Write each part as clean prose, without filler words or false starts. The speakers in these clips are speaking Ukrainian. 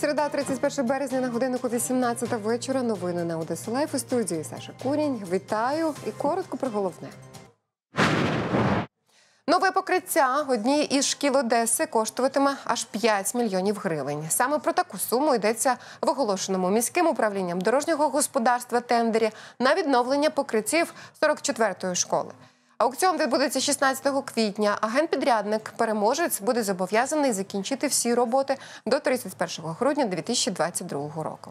Середа, 31 березня, на годиннику 18 вечора. Новини на Одеса Лайф. У студії Саша Курінь. Вітаю і коротко про головне. Нове покриття однієї із шкіл Одеси коштуватиме аж 5 мільйонів гривень. Саме про таку суму йдеться в оголошеному міським управлінням дорожнього господарства тендері на відновлення покриттів 44-ї школи. Аукціон відбудеться 16 квітня, а генпідрядник-переможець буде зобов'язаний закінчити всі роботи до 31 грудня 2022 року.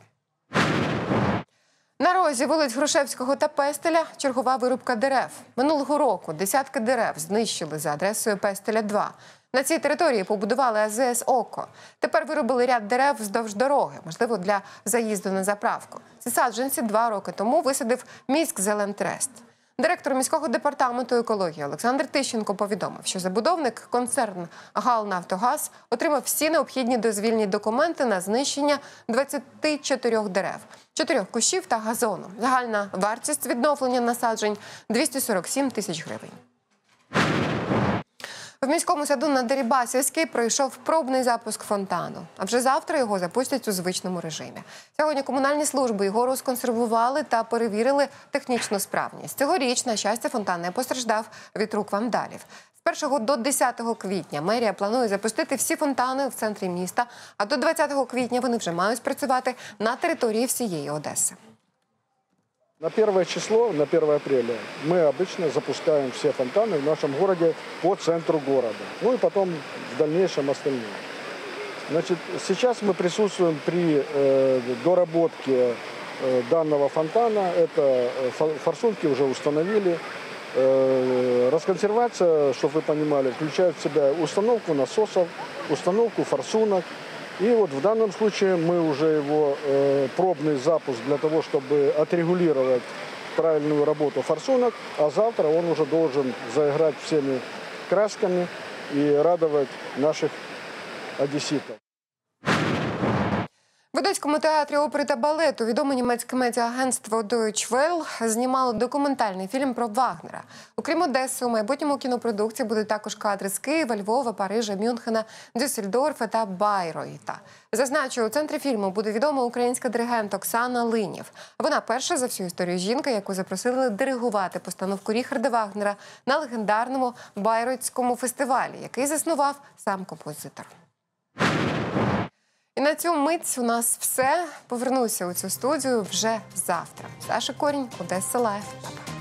На розі вулиць Грушевського та Пестеля чергова вирубка дерев. Минулого року десятки дерев знищили за адресою Пестеля 2. На цій території побудували АЗС «Око». Тепер вирубили ряд дерев вздовж дороги, можливо, для заїзду на заправку. Ці саджанці 2 роки тому висадив Міськзелентрест. Директор міського департаменту екології Олександр Тищенко повідомив, що забудовник, концерн «Галнафтогаз», отримав всі необхідні дозвільні документи на знищення 24 дерев, 4 кущів та газону. Загальна вартість відновлення насаджень – 247 тисяч гривень. В міському саду на Дерибасівській пройшов пробний запуск фонтану. А вже завтра його запустять у звичному режимі. Сьогодні комунальні служби його розконсервували та перевірили технічну справність. Цьогоріч, на щастя, фонтан не постраждав від рук вандалів. З 1 до 10 квітня мерія планує запустити всі фонтани в центрі міста, а до 20 квітня вони вже мають спрацювати на території всієї Одеси. На 1 число, на 1 апреля мы обычно запускаем все фонтаны в нашем городе по центру города. Ну и потом в дальнейшем остальные. Значит, сейчас мы присутствуем при доработке данного фонтана. Это форсунки уже установили. Расконсервация, чтобы вы понимали, включает в себя установку насосов, установку форсунок. И вот в данном случае мы уже его пробный запуск для того, чтобы отрегулировать правильную работу форсунок, а завтра он уже должен заиграть всеми красками и радовать наших одесситов. В Одеському театрі опери та балету відоме німецьке медіаагентство Deutsche Welle знімало документальний фільм про Вагнера. Окрім Одеси, у майбутньому кінопродукції будуть також кадри з Києва, Львова, Парижа, Мюнхена, Дюссельдорфа та Байройта. Зазначу, у центрі фільму буде відома українська диригент Оксана Линєв. Вона перша за всю історію жінка, яку запросили диригувати постановку Ріхарда Вагнера на легендарному Байройтському фестивалі, який заснував сам композитор. І на цю мить у нас все. Повернуся у цю студію вже завтра. Саша Курінь, Одеса Лайф.